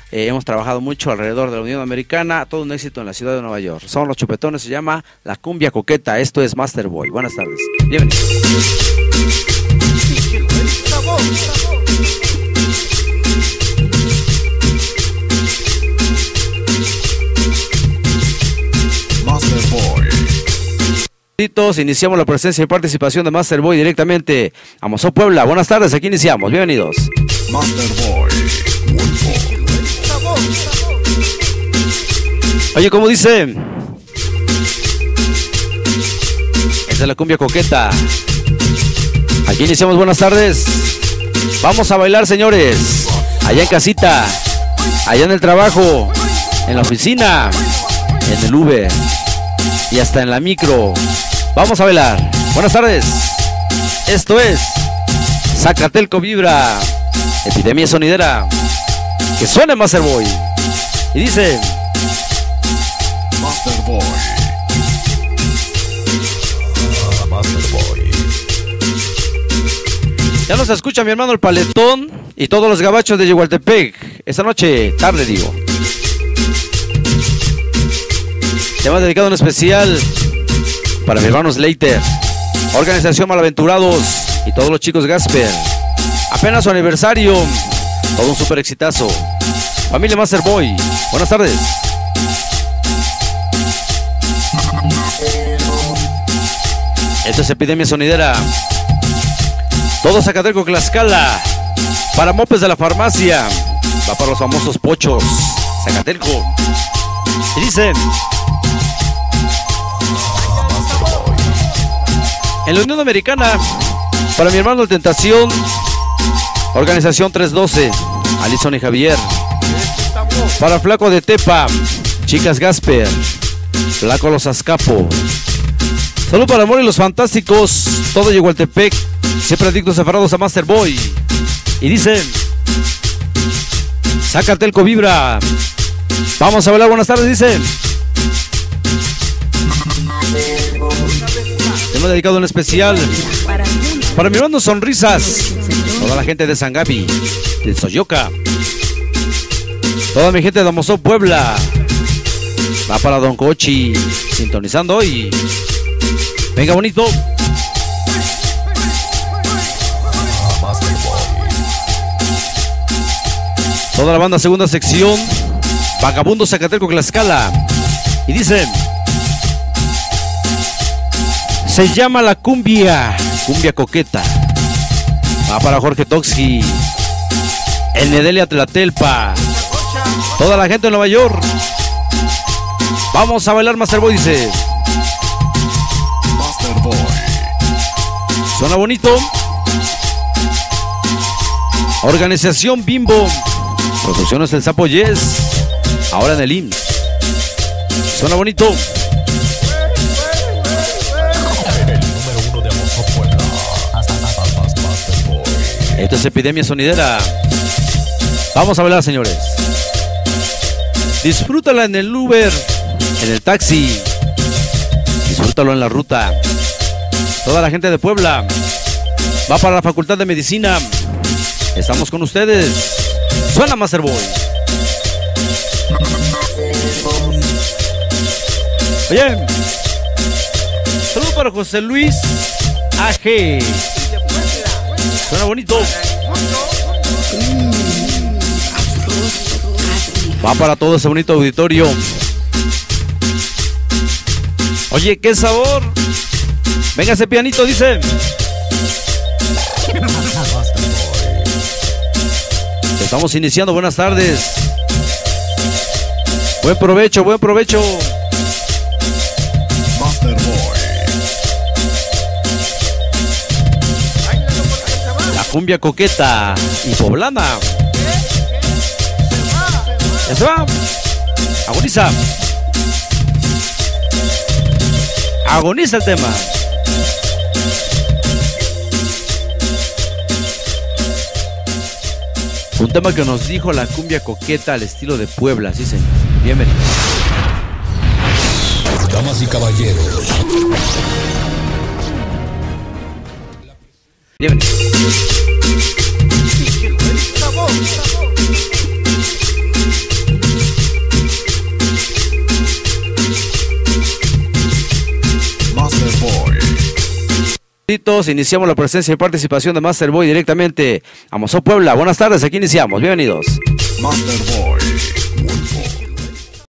hemos trabajado mucho alrededor de la Unión Americana, todo un éxito en la ciudad de Nueva York. Son los Chupetones, se llama La Cumbia Coqueta. Esto es Master Boy. Buenas tardes. Bienvenidos. Master Boy. Iniciamos la presencia y participación de Master Boy directamente a Mozó, Puebla. Buenas tardes, aquí iniciamos. Bienvenidos. Master Boy. Oye, ¿cómo dice? Esta es la Cumbia Coqueta. Aquí iniciamos, buenas tardes. Vamos a bailar, señores. Allá en casita, allá en el trabajo, en la oficina, en el Uber y hasta en la micro. Vamos a bailar. Buenas tardes. Esto es Zacatelco Vibra, Epidemia Sonidera. Que suene Master Boy. Y dice: Master Boy. Master Boy. Ya nos escucha mi hermano el Paletón y todos los gabachos de Yehualtepec. Esta noche, tarde digo. Tema dedicado en especial para mi hermano Slater, Organización Malaventurados y todos los chicos Gasper. Apenas su aniversario, todo un super exitazo. Familia Master Boy, buenas tardes. Esto es Epidemia Sonidera. Todo Zacatelco, Tlaxcala. Para mopes de la farmacia. Va para los famosos pochos. Zacatelco. Y dicen: en la Unión Americana, para mi hermano el Tentación, Organización 312, Alison y Javier. Para Flaco de Tepa, Chicas Gasper, Flaco Los Azcapo. Salud para Amor y los Fantásticos, todo Yehualtepec, siempre adictos aferrados a Master Boy. Y dicen: Zacatelco Vibra. Vamos a bailar, buenas tardes, dicen. Tema dedicado en especial para mi hermano Sonrisas, toda la gente de San Gaby, de Soyoca, toda mi gente de Mozó, Puebla. Va para Don Cochi, sintonizando hoy. Venga, bonito. Toda la banda segunda sección, Vagabundo Zacatelco, Tlaxcala. Y dicen: se llama la Cumbia Coqueta. Va para Jorge Toxi, el Nedelia Tlatelpa, toda la gente de Nueva York. Vamos a bailar, Master Boy, dice. Master Boy. Suena bonito. Organización Bimbo, Producciones El Sapo Yes, ahora en el IMSS. Suena bonito. Esto es Epidemia Sonidera. Vamos a bailar, señores. Disfrútala en el Uber, en el taxi. Disfrútalo en la ruta. Toda la gente de Puebla va para la Facultad de Medicina. Estamos con ustedes. Suena Master Boy. Oye, saludos para José Luis AG. Suena bonito. Va para todo ese bonito auditorio. Oye, qué sabor. Venga ese pianito, dice. Estamos iniciando, buenas tardes. Buen provecho, buen provecho. Master Boy. La Cumbia Coqueta y Poblana. Ya se va. Agoniza. Agoniza el tema. Un tema que nos dijo la Cumbia Coqueta al estilo de Puebla, sí señor. Bienvenidos. Damas y caballeros. Bienvenidos. Iniciamos la presencia y participación de Masterboy directamente a Mozó, Puebla. Buenas tardes, aquí iniciamos. Bienvenidos. Masterboy.